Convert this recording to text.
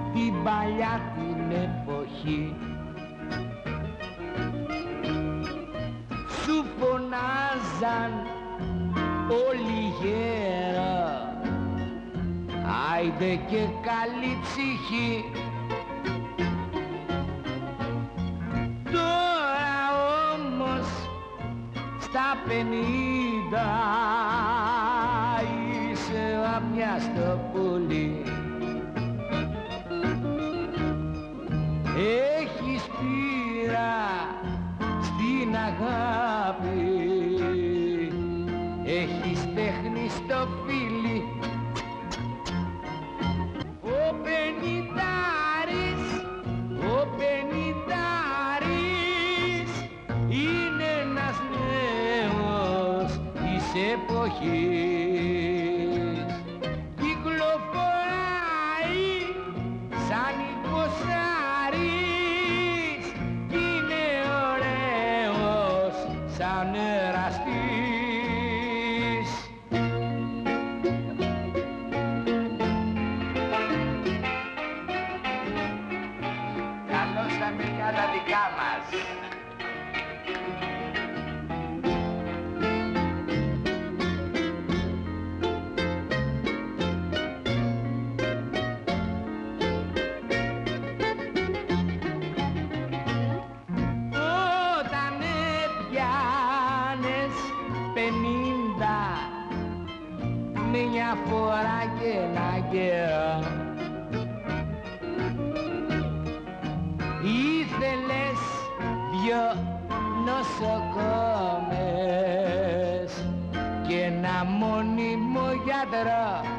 την παλιά την εποχή. Σου φωνάζαν όλοι γέρα, άιντε και καλή ψυχή. Τώρα όμως στα 50 είσαι αβιάστο πολύ. Έχεις πείρα στην αγάπη, έχεις τέχνη στο φίλι. Ο πενηντάρης είναι ένας νέος της εποχής. Κυκλοφοράει σαν εικοσάρης κι είναι ωραίος σαν εραστής. Καλώς τα παιδιά τα δικά μας. Όταν έπιανες 50 μια φορά και ένα καιρό, ήθελες δυο νοσοκόμες και ένα μόνιμο γιατρό.